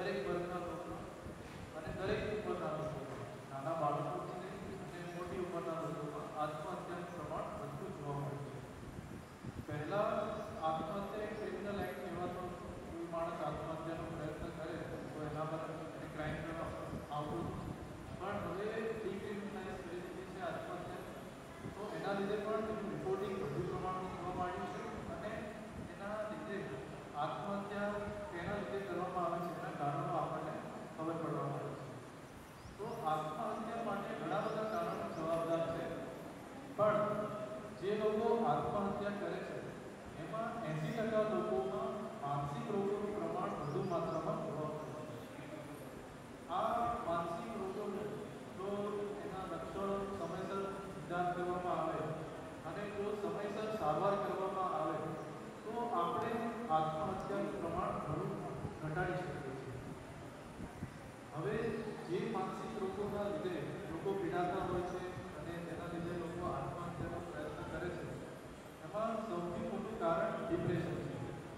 દરેક વર્ગના લોકો અને દરેક ઉંમરના લોકોમાં, નાના બાળકોથી લઈ અને મોટી ઉંમરના લોકોમાં આત્મહત્યાનું પ્રમાણ વધતું જોવા મળે છે. પહેલાં આત્મહત્યા એક ક્રિમિનલ એક્ટ કહેવાતો હતો. કોઈ માણસ આત્મહત્યાનો પ્રયત્ન કરે તો એના પર એને ક્રાઇમ કરવામાં આવતું હતું. પણ હવે ડિક્રિમિનલાઇઝ કરી દીધી છે આત્મહત્યા, તો એના લીધે પણ એનું રિપોર્ટિંગ વધુ પ્રમાણમાં થવા માંડ્યું છે અને એના લીધે આત્મહત્યા કેના લીધે કરવામાં આવે છે એના કારણો આપણને ખબર પડવા માંડે છે. તો આત્મહત્યા માટે ઘણા બધા કારણો જવાબદાર છે, પણ જે લોકો આત્મહત્યા કરે છે એમાં 80% લોકોમાં માનસિક રોગોનું પ્રમાણ વધુ માત્રામાં જોવા મળે છે. આ માનસિક રોગોને જો એના લક્ષણો સમયસર નિદાન કરવામાં આવે અને જો સમયસર સારવાર કરવામાં આવે તો આપણે આત્મહત્યાનું પ્રમાણ ઘણું ઘટાડી શકીએ છીએ. હવે જે માનસિક રોગોના લીધે લોકો પીડાતા હોય છે અને તેના લીધે લોકો આત્મહત્યાનો પ્રયત્ન કરે છે, એમાં સૌથી મોટું કારણ ડિપ્રેશન છે.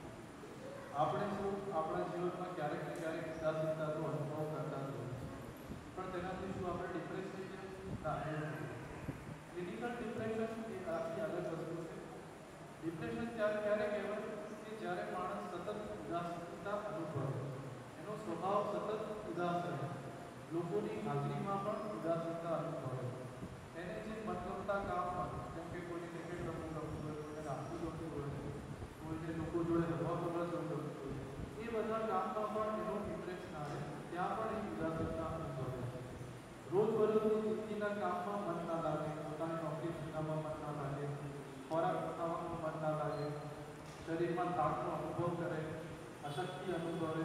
આપણે શું આપણા જીવનમાં ક્યારેક ને ક્યારેક ઉદાસીનતાનો અનુભવ કરતા જ હોય છે, પણ તેનાથી શું આપણે ડિપ્રેસ થઈ જાય? ના, એવું નથી. ક્લિનિકલ ડિપ્રેશન એ આખી અલગ વસ્તુ છે. ડિપ્રેશન ક્યારે કહેવાય કે જ્યારે માણસ સતત ઉદાસીનતા અનુભવે, એનો સ્વભાવ સતત ઉદાસ રહે, લોકોની હાજરીમાં પણ ઉદાસીનતા અનુભવે, એને જે મનગમતા કામ હોય, જેમ કે કોઈને ક્રિકેટ રમવું ગમતું હોય, કોઈને નાચવું ગમતું હોય, કોઈને લોકો જોડે હવા ફરવા જવું ગમતું હોય, એ બધા કામમાં પણ એનો ઇન્ટરેસ્ટ ના રહે, ત્યાં પણ એ ઉદાસીનતા અનુભવે. રોજબરોજની જિંદગીના કામમાં મન ના લાગે, પોતાની નોકરી ધંધામાં મન ના લાગે, ખોરાક બનાવવામાં મન ના લાગે, શરીરમાં થાકનો અનુભવ કરે, અશક્તિ અનુભવે,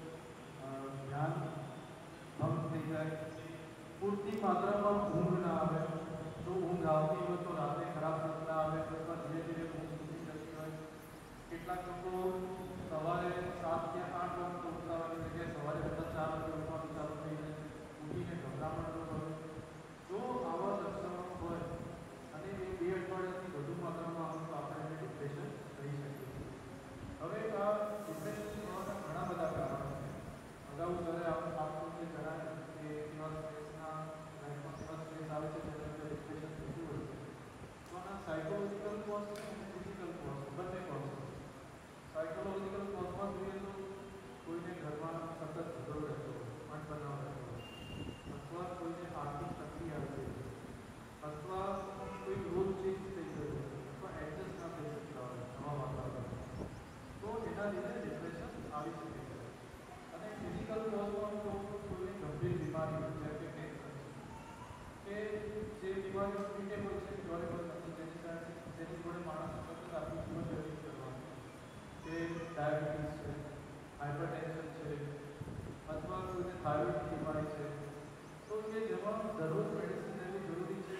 ધ્યાન ભંગ થઈ જાય, પૂરતી માત્રામાં ઊંઘ ના આવે, જો ઊંઘ આવતી હોય તો રાતે ખરાબ ઊંઘ ના આવે અથવા ધીરે ધીરે ઊંઘ તૂટી જતી હોય. કેટલાક લોકો સવારે 7 કે 8 વાગે ઉઠતા હોય જગ્યાએ સવારે બધા 4 વાગે ઉઠવાનું ચાલુ થઈ જાય, ઉઠીને ગભરામણ હોય. જો આવા લક્ષણો હોય અને એ 2 અઠવાડિયાથી વધુ માત્રામાં આવે તો આપણે એને ડિપ્રેશન કહી શકીએ છીએ. હવે આ ડિપ્રેશન થવાના ઘણા બધા કારણો છે. અગાઉ જ્યારે આપको જે જણાવ્યું કે કેવા સ્ટ્રેસના લાઈફમાં કેવા સ્ટ્રેસ આવે છે તેના લીધે ડિપ્રેશન થતું હોય છે, તો આના સાયકોલોજીકલ કોઝ છે અને ફિઝિકલ કોઝ બંને કોઝ છે. સાયકોલોજીકલ કોઝમાં જોઈએ તો કોઈને ઘરમાં સતત ઝઘડો રહેતો હોય, અણબનાવ રહેતો હોય, અથવા કોઈને આર્થિક તંગી આવી ગઈ, અથવા કોઈ રોજ ચેન્જ થઈ ગયું, અથવા એડજસ્ટ ના થઈ શકતા હોય નવા વાતાવરણ, તો એના લીધે ડિપ્રેશન આવી શકે છે. અને ફિઝિકલ કોઝમાં તો કોઈ ગંભીર બીમારી હોય, જેમ કે કેન્સર છે, કે જે બીમારીઓ ટ્રીટેબલ છે, ક્યોરેબલ નથી, જેની જોડે માણસ સતત આખું જીવન વ્યતીત કરવાનું, કે ડાયાબિટીસ છે, હાઇપરટેન્શન છે, અથવા કોઈને થાઇરોઇડની બીમારી છે, તો કે જેમાં દરરોજ મેડિસિન લેવી જરૂરી છે,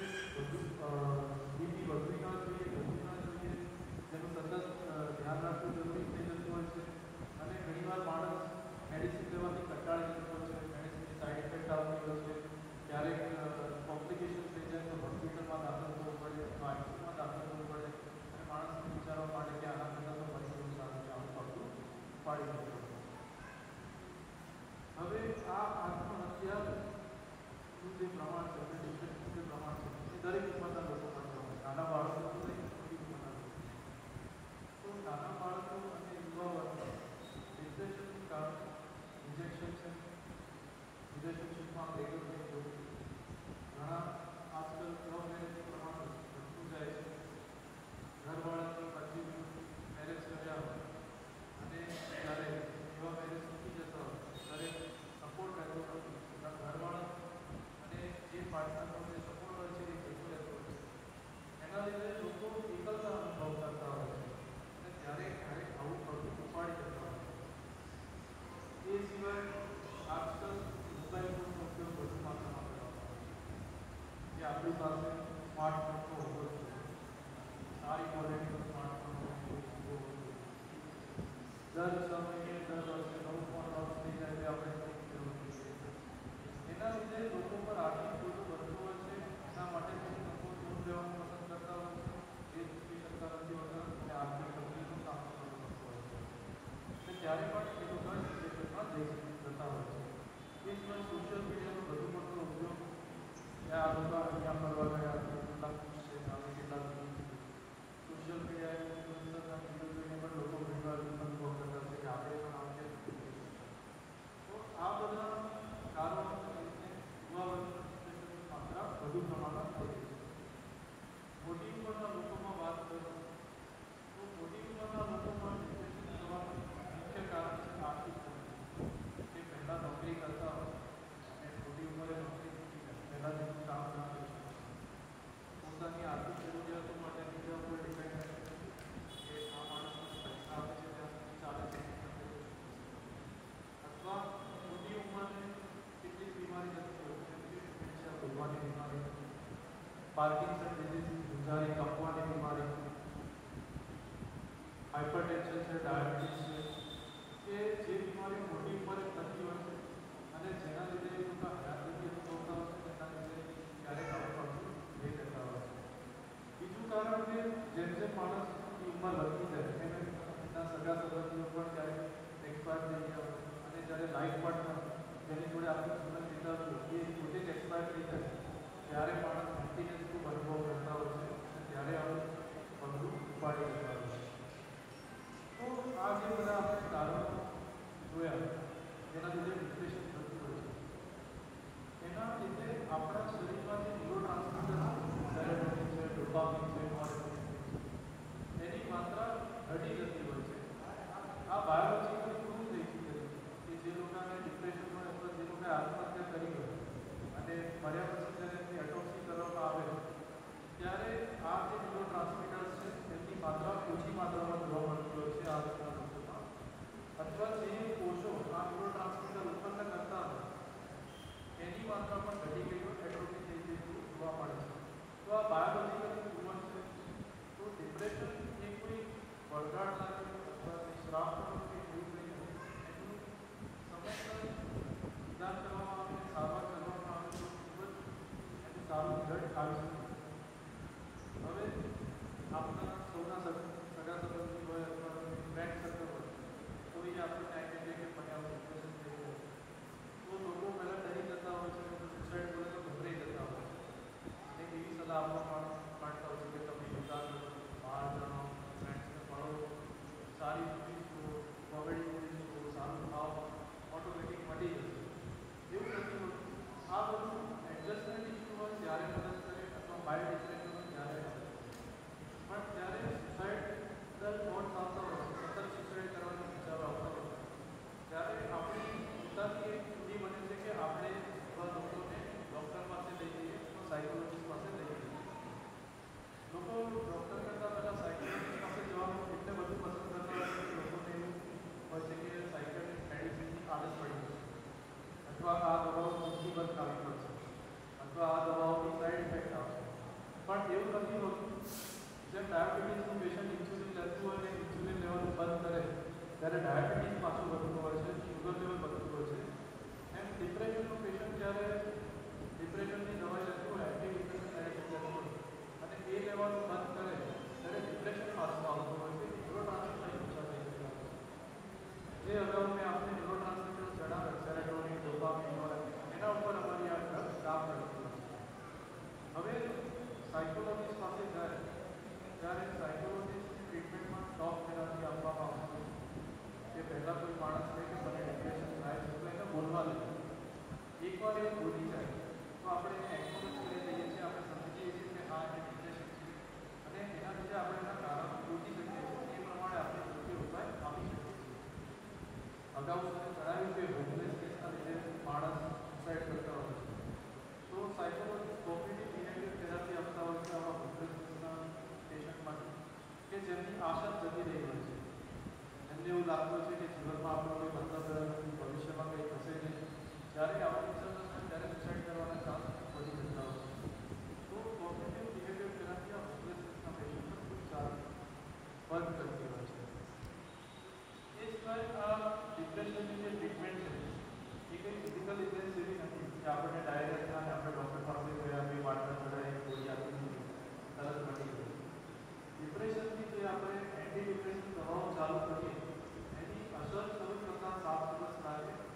બીપી વધવી ના જોઈએ, વધવું ના જોઈએ, જેનું સતત ધ્યાન રાખવું જરૂરી થઈ જતું હોય છે. અને ઘણીવાર માણસ મેડિસિન લેવાથી કંટાળી જતો હોય છે, મેડિસિનની સાઇડ ઇફેક્ટ આવતી હોય છે, ક્યારેક કોમ્પ્લિકેશન થઈ જાય તો હોસ્પિટલમાં દાખલ થવું પડે અથવા આઈસીયુમાં દાખલ થવું પડે અને માણસને વિચારવા માટે કે આના કરતાં તો મરી જવું સારું છે, આવું પગલું પાડી દેવું પડે. હવે આ આત્મહત્યાનું જે પ્રમાણ છે અને ડિપ્રેશનનું જે પ્રમાણ છે એ દરેક ઉંમરના લોકો માટે હોય, નાના બાળકોથી લઈ મોટી ઉંમરના લોકો. તો નાના બાળકો અને યુવાઓમાં ડિપ્રેશનનું કારણ રિજેક્શન છે. રિલેશનશિપમાં બ્રેકઅપ થઈ ગયું, ઘણા આજકાલ લવ મેરેજનું પ્રમાણ વધતું જાય છે. ઘરવાળાની મરજી મેરેજ કર્યા હોય અને જ્યારે એવા મેરેજ તૂટી જતા હોય ત્યારે સપોર્ટ રહેતો નથી, ઘરવાળા અને જે પાર્ટનરનો જે સપોર્ટ હોય છે એ જતો રહેતો હોય છે. એના લીધે લોકો એકલતા અનુભવ કરતા હોય છે અને ત્યારે ક્યારેક આવું પગલું ઉપાડી જતા હોય છે. એ સિવાય આજકાલ મોબાઈલ ફોનનો ઉપયોગ વધુ માત્રામાં કરવામાં આવે છે, કે આપણી પાસે સ્માર્ટફોન તો હોવો જ જોઈએ, સારી ક્વોલિટીનો સ્માર્ટફોન હોવો જોઈએ. દર સમયે દર વર્ષે નવું ફોન લોન્ચ થઈ જાય એટલે આપણે ખરીદી કરવાની છે. એના લીધે લોકો પર આર્થિક બોજો વધતો હોય છે. એના માટે લોકો લોન લેવાનું પસંદ કરતા હોય છે, એ ચૂકવી શકતા નથી હોતા અને આર્થિક તકલીફનો સામનો કરવો પડતો હોય છે. ત્યારે પણ એ લોકોને ડિપ્રેશનમાં જતા હોય છે. એ સિવાય સોશિયલ મીડિયાનો વધુ પડતો ઉપયોગ, આ લોકો અહીંયા ફરવા ગયા, કેટલાક છે આવે કેટલાક સોશિયલ મીડિયા ઇન્ફ્લુએન્સરના વિડીયો જોઈને પણ લોકો ઘણીવાર અનુભવ કરતા છે કે આપણે પણ આમ કેમ થઈ શકીએ. તો આ બધા કારણોને લઈને યુવા વર્ગની ડિપ્રેશનની માત્રા વધુ પ્રમાણમાં થઈ રહી છે. મોટી ઉંમરના લોકોમાં વાત કરું તો મોટી ઉંમરના લોકોમાં ડિપ્રેશન થવાનું મુખ્ય કારણ છે આર્થિક તંગી. કે પહેલાં નોકરી કરતા હોય અને મોટી ઉંમરે નોકરી મૂકી જાય, પહેલાં જેનું કામ ના કરી શકે, પોતાની આર્થિક જરૂરિયાતો માટે બીજા ઉપર ડિપેન્ડ રહે કે આ માણસ મને પૈસા આપે છે ત્યાં સુધી ચાલે છે, અથવા મોટી ઉંમરે કેટલીક બીમારી થતી હોય જેમ કે ડિમેન્શિયા, ભૂલવાની બીમારી, પાર્કિન્સન ડિઝીઝ, ગુંજારી કપવાની બીમારી, હાઇપરટેન્શન છે, ડાયાબિટીસ છે, કે જે બીમારી મોટી ઉંમરે થતી હોય છે અને જેના લીધે એ લોકો હયાતી અનુભવતા હોય છે, તેના લીધે ક્યારેક આવું લઈ લેતા હોય છે. બીજું કારણ કે જેમ જેમ માણસની ઉંમર વધતી જાય એમ એના સગા સંબંધીઓ પણ ક્યારેક એક્સપાયર થઈ ગયા હોય અને જ્યારે લાઈફ પાર્ટનર જેની જોડે આપણે જીવન વિતાવ્યું એ પોતે જ એક્સપાયર થઈ જાય ત્યારે માણસ એમ્પ્ટીનેસ ખૂબ અનુભવ કરતા હોય છે અને ત્યારે આવું પગલું ઉપાડી લેતા હોય છે. તો આ જે બધા આપણે કારણો જોયા જેના લીધે ડિપ્રેશન થતું હોય છે, એના લીધે આપણા શરીરમાં જે ન્યુરોટ્રાન્સમીટર સેરોટોનિન છે, ડોપામિન છે, એની માત્રા ઘટી જતી હોય છે. આ બાયોલોજીકલી પ્રૂવ થઈ ચૂકેલું છે કે જે લોકોને ડિપ્રેશન હોય અથવા જે લોકોએ આત્મહત્યા કરી હોય અને મર્યા પછી જ્યારે એમની એટોપ્સી કરવામાં આવે ત્યારે આ જે ન્યુરોટ્રાન્સમીટર્સ છે એમની માત્રા ઓછી માત્રામાં જોવા મળતી હોય છે આ લોકોના લોકોમાં, અથવા જે કોષો આ ન્યુરોટ્રાન્સમીટર ઉત્પન્ન કરતા હોય એની માત્રા પણ ઘટી ગઈ હોય, એટ્રોફી થઈ ગઈ જોવા મળે છે. તો આ બાયોલોજીકલી પ્રૂવન છે. તો ડિપ્રેશન એ કોઈ વળગાડ લાગે અથવા શ્રાપ કે એવું કંઈ નથી. એનું સમયસર નિદાન કરવામાં આવે, સારવાર કરવામાં આવે તો ખૂબ જ એનું સારું રિઝલ્ટ આવી શકે. હવે આપણા સૌના સગા સંબંધી હોય અથવા ફ્રેન્ડ સર્કલ હોય તો એ આપણને આવી કહે કે મને આવું ડિપ્રેશન થઈ ગયું તો લોકો પહેલાં ડરી જતા હોય છે અને સુસાઇડ બોલે તો ગભરાઈ જતા હોય છે અને એવી સલાહ આપવા માંગતા હોય છે કે તમે યોગા કરો, બહાર જાઓ, ફ્રેન્ડ્સને મળો, સારી મૂવીઝ જુઓ, કોમેડી મૂવીઝ જુઓ, સારું ખાઓ, ઓટોમેટિક મટી જશે. એવું નથી હોતું. આ બધું એડજસ્ટમેન્ટ ઇસ્યુ હોય ત્યારે મદદ કરે અથવા માઇલ્ડ ડિપ્રેશન હોય ત્યારે મદદ કરે. પણ જ્યારે સુસાઇડલ થોટ્સ આવતા હોય છે, સતત સુસાઇડ કરવાના વિચારો આવતા હોય છે ત્યારે આપણી પોતાની એક પૂરી બને છે કે આપણે એવા લોકોને ડૉક્ટર પાસે લઈ જઈએ અથવા સાયકોલોજીસ્ટ પાસે લઈ જઈએ. લોકો ડૉક્ટર કરતાં પહેલાં સાયકોલોજીસ્ટ પાસે જવાનું એટલે બધું પસંદ કરતા હોય છે કે લોકોને એવું હોય છે કે સાયકોલોજીસ્ટ મેડિસિનની આદત પડી જશે અથવા આ દવાઓ મુસીબત આવી પડશે અથવા આ દવાઓની સાઈડ ઇફેક્ટ આવશે. પણ એવું નથી હોતું. જેમ ડાયાબિટીસનું પેશન્ટ ઇન્સ્યુલિન લેતું હોય અને ઇન્સ્યુલિન લેવાનું બંધ કરે ત્યારે ડાયાબિટીસ પાછું વધતું હોય છે, શુગર લેવલ વધતું હોય છે. એમ ડિપ્રેશનનું પેશન્ટ જ્યારે ડિપ્રેશનની દવાઈ લેતું હોય, એન્ટી ડિપ્રેશન મેડિસિન લેતું હોય અને એ લેવાનું બંધ કરે ત્યારે ડિપ્રેશન પાછું આવતું હોય છે. ન્યુરોટ્રાન્સમીટર ઓછા થઈ જતા હોય છે. જે અગાઉ મેં આપણે ન્યુરોટ્રાન્સમીટર જણાવ્યા સેરોટોનિન, ડોપામિન હોય એના ઉપર અમારી આ ડ્રગ કામ કરતી હોય છે. હવે સાયકોલોજીસ્ટ પાસે જાય ત્યારે સાયકોલોજીસ્ટની ટ્રીટમેન્ટમાં ટોક થેરાપી આપવામાં આવતી હોય છે. કે પહેલાં કોઈ માણસ કહે કે મને ડિપ્રેશન થાય છે તો એને બોલવા દે. એકવાર એ બોલી જાય તો આપણે એને એક્નોલેજ કરી દઈએ છીએ, આપણે સમજીએ છીએ કે હા એને ડિપ્રેશન છે અને એના લીધે આપણે એના કારણો શોધી શકીએ છીએ. એ પ્રમાણે આપણે યોગ્ય ઉપાય આપી શકીએ છીએ. અગાઉ મેં જણાવ્યું કે હોમલેસનેસના લીધે માણસ સુસાઇડ કરતા હોય છે. તો સાયકોલોજીસ્ટ કોગ્નિટિવ બિહેવિયર થેરાપી આપતા હોય છે આવા હોમલેસનેસના પેશન્ટ માટે કે જેમની આશા જતી રહી હોય છે. એમને એવું લાગતું છે કે જીવનમાં આપણો કોઈ મતલબ નથી, ભવિષ્યમાં કંઈ થશે નહીં. જ્યારે આવા વિચાર થશે ત્યારે સુસાઇડ કરવાના ચાન્સ વધી જતા હોય છે. તો કોગ્નિટિવ બિહેવિયર થેરાપી આ હોમલેસનેસના પેશન્ટને ખૂબ સારું વર્ક કરતી હોય છે. એ સિવાય આ ડિપ્રેશનની જે ટ્રીટમેન્ટ છે એ કંઈ ફિઝિકલ ઇલનેસ એવી નથી કે આપણને ડાયરેક્ટ થાય આપણે ડૉક્ટર પાસે ગયા કોઈ વાટકા ચડાવી ગોળી આપી દીધી તરત મટી ગઈ. ડિપ્રેશનની જે આપણે એન્ટી ડિપ્રેશન દવાઓ ચાલુ કરીએ એની અસર શરૂ કરતાં 7 દિવસ લાગે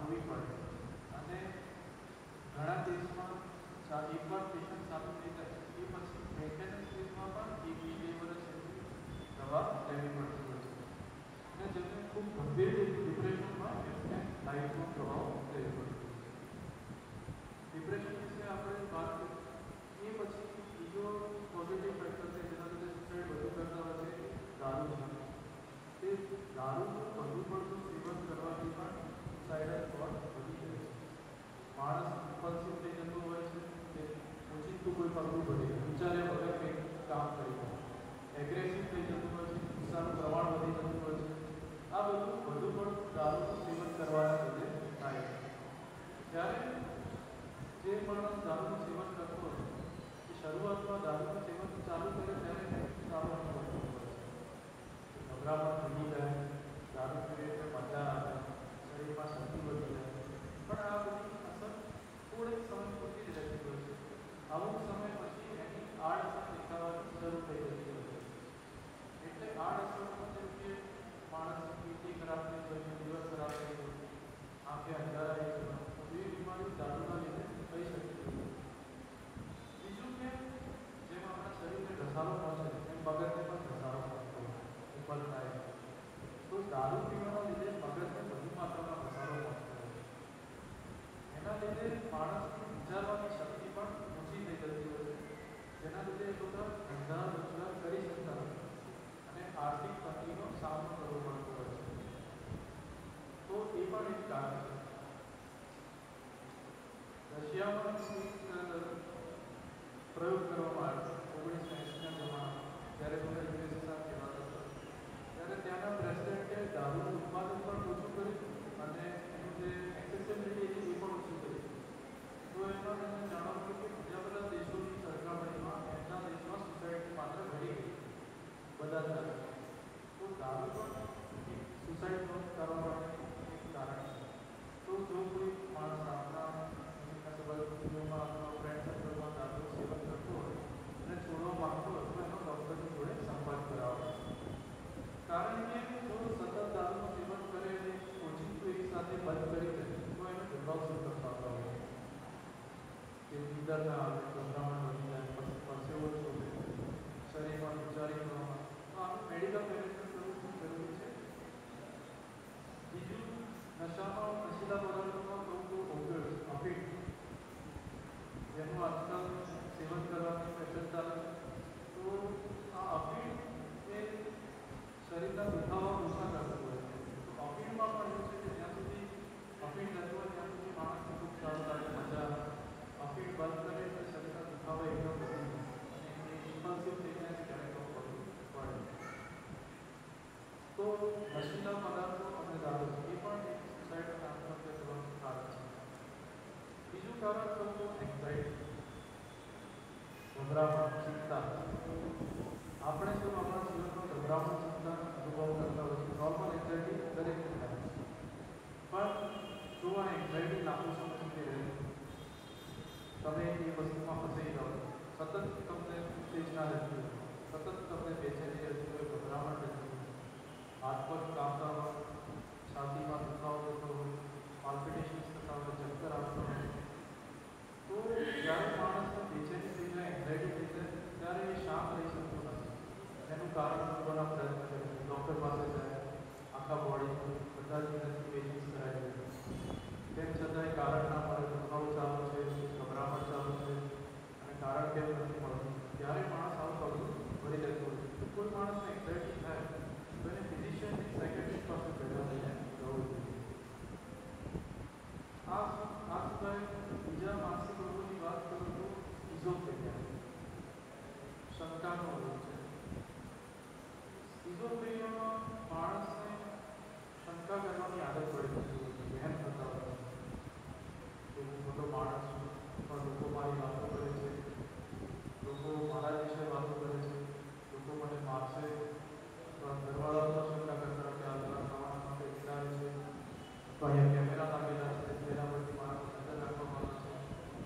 જોવી પડે અને ઘણા દેશમાં એકવાર પેશન્ટ સારું થઈ જાય એ પછી મેન્ટેનન્સ ફેઝમાં પણ 1-2 વર્ષ દવા લેવી પડતી હોય છે અને જેમને ખૂબ ગંભીર ડિપ્રેશનમાં એમને લાઈફનો પ્રભાવ લેવો પડતો હોય છે. ડિપ્રેશન વિશે આપણે વાત કરીએ એ પછી બીજો પોઝિટિવ ફેક્ટર છે જેના લીધે સુસાઇડ વધુ કરતા હોય છે દારૂ છે. તે દારૂનું વધુ પડતું સેવન કરવાથી પણ સુસાઇડલ થોટ વધી જાય છે. માણસ ઇમ્પલ્સિવ થઈ જતું હોય છે કે ઓછીતું કોઈ પગલું ભરી વિચારે વગર કંઈક કામ કરી નાખે, એગ્રેસિવ થઈ જતું હોય છે, ગુસ્સાનું પ્રમાણ વધી જતું હોય છે. આ બધું વધુ પડતું દારૂનું સેવન કરવાના લીધે થાય છે. જ્યારે જે માણસ દારૂનું સેવન કરતો હોય એ શરૂઆતમાં દારૂનું સેવન ચાલુ કરે ત્યારે સારો અનુભવ થતો હોય છે. ગભરામણ વધી જાય, દારૂ પીએ તો મજા આવે, શરીરમાં શક્તિ વધી જાય, પણ આ બધી અસર થોડેક સમય પૂરતી જ રહેતી હોય છે. અમુક સમય પછી એની આડઅસર દેખાવાની શરૂ થઈ જતી હોય છે. એટલે આડઅસરમાં જેમ કે માણસની કિડની ખરાબ થઈ જાય, લીવર ખરાબ થઈ જાય, આંખે અંધારા આવી જાય, એવી બીમારી દારૂના લીધે થઈ શકતી હોય. બીજું કે જેમ આપણા શરીરને ઘસારો પહોંચે એમ મગજને પણ ઘસારો પહોંચતો ઉપર થાય છે. તો દારૂ પીવાના લીધે મગજને વધુ માત્રામાં ઘસારો પહોંચતો હોય છે. એના લીધે માણસની વિચારવાની શક્તિ પણ ઓછી થઈ જતી હોય છે, જેના લીધે એ લોકો ધંધા રોજગાર કરી શકતા નથી અને આર્થિક તંગીનો સામનો કરવો પડતો હોય છે. તો એ પણ એક કારણ છે. રશિયામાં પ્રયોગ કરવામાં આવ્યો 1980ના જમાનામાં, જ્યારે બધા યુએસએસઆર કહેવાતો હતો, ત્યારે ત્યાંના પ્રેસિડેન્ટે દારૂનું ઉત્પાદન પણ ઓછું કર્યું અને એનું જે એક્સેસિબિલિટી હતી એ પણ ઓછી કરી. તો એમાં તમને જાણવા મળ્યું કે બીજા બધા દેશોની સરખામણીમાં એમના દેશમાં સુસાઇડની માત્રા ઘટી ગઈ બધા જ દેશો. તો દારૂ પણ એક સુસાઇડનું કરવા માટે એક કારણ છે. તો જો કોઈ માણસ આપણા સંબંધીઓમાં અથવા ફ્રેન્ડ સર્કલમાં દારૂનું સેવન કરતો હોય અને છોડવા માંગતો હોય તો એનો ડૉક્ટરની જોડે સંપર્ક કરાવવો. કારણ કે જો સતત દારૂનું સેવન કરે અને ઓછીતું એક સાથે બંધ કરી દે તો એને દુર્ભાવ સિમ્ટમ્સ આવતા હોય છે કે નીંદર ના આવે, ગભરામણ વધી જાય, પરસેવો છોડે, શરીરમાં વિચારી કરવામાં. તો આનું મેડિકલ મેનેજમેન્ટ કરવું ખૂબ જરૂરી છે. બીજું, નશીલા પદાર્થોમાં કહું તો ઓપિયોઇડ્સ, અફીણ, જેનું આજકાલ સેવન કરવાની ફેશન ચાલે છે. તો આ અફીણ એ શરીરના દુખાવા ઓછા કરતું હોય છે. તો અફીણમાં પણ એવું છે કે જ્યાં સુધી અફીણ નથી હોય ત્યાં સુધી માણસને ખૂબ સારું લાગે, મજા આવે. અફીણ બંધ કરે એટલે શરીરના દુખાવા એકદમ વધી જાય અને એ ઇમ્પલ્સિવ થઈ જાય છે ક્યારેક પડવું પડે. તો નશીલા પદાર્થો અને દારૂ એ પણ એક સુસાઇડ અને આત્મહત્યા કરવાનું કારણ છે. બીજું કારણ કહું તો એન્ઝાઇટી, ગભરામણ, ચિંતા. આપણે શું આપણા જીવનમાં ગભરામણ, ચિંતા અનુભવ કરતા હોય છે. નોર્મલ એન્ઝાઇટી દરેકને થાય છે, પણ જો આ એન્ઝાઇટી લાંબો સમય સુધી રહે, તમે એ વસ્તુમાં ફસાઈ જાઓ, સતત તમને ઉત્તેજના રહેતી હોય, સતત તમને બેચેની રહેતી હોય, ગભરામણ રહેતી હોય, હાથ પગ કામતા હોય, છાતીમાં દુખાવો થતો હોય, પાલ્પિટેશન્સ થતા હોય, ચક્કર આવતા હોય, તો જ્યારે માણસને બેચેની થઈ જાય, એન્ઝાઇટી થઈ જાય, ત્યારે એ શાંત રહી શકતો નથી. એનું કારણ શોધવાના પ્રયત્ન કરે, ડૉક્ટર પાસે જાય, આખા બોડી બધા જ ઇન્વેસ્ટિગેશન્સ કરાવી દે, તેમ છતાંય કારણ ના મળે, દુખાવો ચાલુ છે, ગભરામણ ચાલુ છે અને કારણ કેમ નથી મળતું, ત્યારે માણસ આવું પગલું ભરી લેતો હોય છે. કોઈ માણસને એન્ઝાઇટી થાય તો એને ફિઝિશિયનની સાયકેટ્રિસ્ટ પાસે ભેગા થઈને જવું જોઈએ. આ સિવાય બીજા માનસિક રોગોની વાત કરું તો સ્કિઝોફ્રેનિયા, શંકાનો રોગ છે. સ્કિઝોફ્રેનિયામાં માણસને શંકા કરવાની આદત પડી જતી હોય છે, વહેમ થતા હોય છે કે હું મોટો માણસ છું, પણ લોકો મારી વાતો કરે છે, લોકો મારા વિશે વાતો કરે છે, લોકો મને મારશે, અથવા ઘરવાળાઓ પણ શંકા કરતા કે આ બધા ખાવાના માટે વિચારે છે, તો અહીંયા કેમેરા લાગેલા છે તેના પરથી મારા નજર રાખવામાં આવે છે,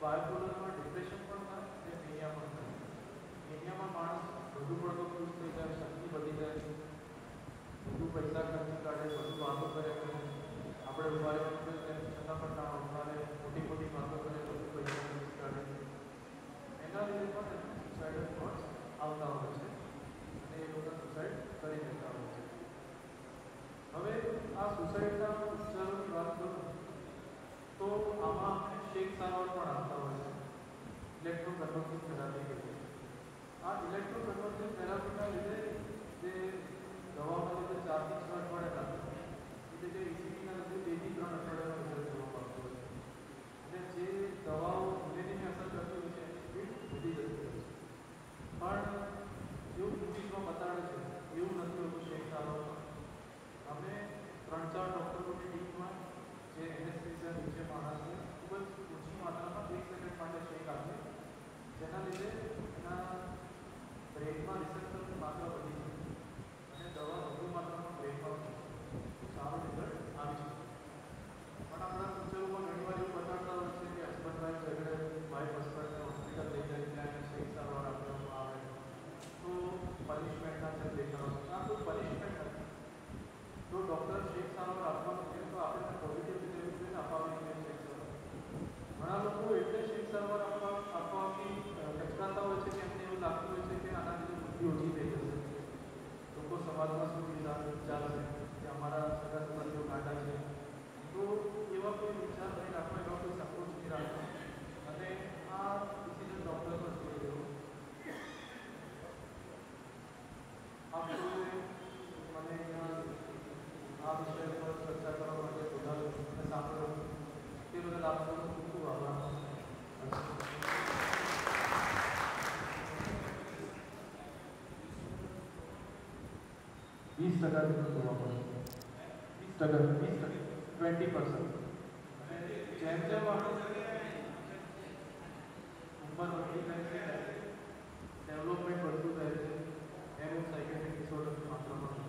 બાયપોલરમાં ડિપ્રેશન પણ થાય અને મેનિયા પણ થાય. મેનિયામાં માણસ વધુ પડતો ખુશ થઈ જાય, શક્તિ વધી જાય, વધુ પૈસા ખર્ચી કાઢે, વધુ વાતો કરે, આપણે ઉભા રહેવાનું તેમ છતાં પણ ના ઉભારે, મોટી મોટી વાતો કરે, વધુ પૈસા ખર્ચી કાઢે. એના લીધે પણ સુસાઇડલ થોટ્સ આવતા હોય છે અને એ લોકો સુસાઇડ કરી દેતા હોય છે. હવે આ સુસાઇડના ઉપચારોની વાત કરું તો આમાં શેક સારવાર પણ આવતા હોય છે, ઇલેક્ટ્રોકન્વર્સિવ થેરાપી કહીએ. આ ઇલેક્ટ્રોકન્વર્સિવ થેરાપીના લીધે જે દવાઓના લીધે 4 થી 6 અઠવાડિયા લાગે, એટલે જે ECTના લીધે 2 થી 3 અઠવાડિયાનો રિઝલ્ટ જોવા મળતો હોય છે. અને જે દવાઓ ધીમે ધીમે અસર કરતી હોય છે એની સ્પીડ વધી જતી હોય છે. પણ જેવું મૂવીઝમાં બતાડે છે એવું નથી હોતું શેક સારવારમાં. અમે 3-4 ડૉક્ટરોની ટીમમાં જે એનેસ્થેસિયા નીચે માણસને ખૂબ જ ઓછી માત્રામાં 1 સેકન્ડ માટે શેક આપીએ, જેના લીધે એના બ્રેનમાં રિસેપ્ટરની માત્રા વધી જાય અને દવા વધુ માત્રામાં બ્રેનમાં સારો રિઝલ્ટ આવી શકે. પણ આપણા પિક્ચરોમાં ઘણીવાર એવું બતાડતા હોય છે કે હસબન્ડ વાઈફ ઝઘડે, વાઈફ હસબન્ડને હોસ્પિટલ લઈ જાય ત્યાં શેક સારવાર આપવામાં આવે તો પનિશમેન્ટના છે દેખાડો. આ કોઈ પનિશમેન્ટ નથી. જો ડૉક્ટર શેક સારવાર આપવાનું છે તો આપણે પોઝિટિવ રીતે અપાવવી જોઈએ શેક સારવાર. ઘણા લોકો એટલે શેક સારવાર આપવાથી કચકાતા હોય છે કે એમને એવું લાગતું હોય છે કે આના લીધે બુદ્ધિ ઓછી થઈ જશે, લોકો સમાજમાં શું વિચારશે કે અમારા સગા સંબંધીઓ ગાંડા છે. તો એવા કોઈ વિચાર નહીં રાખવા, એવા કોઈ સંકોચ નહીં રાખવા અને આ ડિસિઝન ડૉક્ટરનો જ લઈ લેવો. આપ સૌએ મને અહીંયા આ વિષય પર ચર્ચા કરવા માટે બોલાવ્યો અને સાંભળ્યો તે બદલ આપ સૌનો ખૂબ ખૂબ આભાર. 20% જેટલું જોવા મળે, 20%. જેમ જેમ ઉંમર વધતી જાય છે, ડેવલપમેન્ટ વધતું જાય છે, એમ સાયકેટ્રિક ડિસઓર્ડરની માત્રામાં